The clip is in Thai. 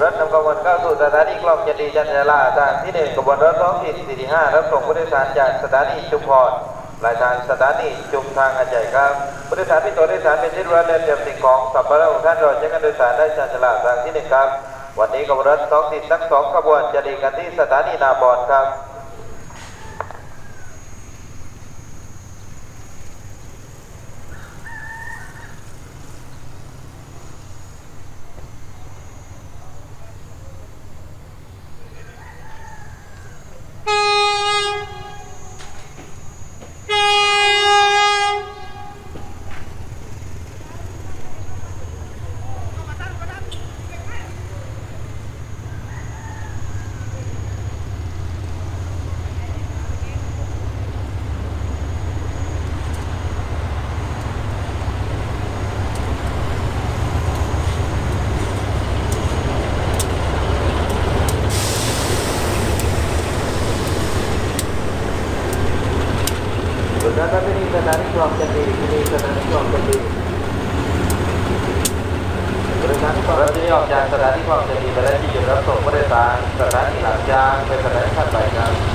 รถนำขบวนเข้าสู่สถานีกลองจันดีจันทราทางที่1ขบวนรถท้องถิ่น45รับส่งผู้โดยสารจากสถานีชุมพรปลายทางสถานีชุมทางอาจายครับผู้โดยสารที่ตัวโดยสารเป็นที่รู้และเตรียมสิ่งของสัมภาระของท่านรอใช้การโดยสารได้จันทราทางที่1ครับวันนี้ขบวนรถท้องถิ่นทั้ง2ขบวนจะดีกันที่สถานีนาบอนครับสถานีกลองจันดีที่นี่สถานีกลองจันดีบริษัทรถที่ออกจากสถานีกลองจันดีไปได้ที่จุดรับส่งผู้โดยสารสถานีหลังยางเป็นสถานีถัดไปครับ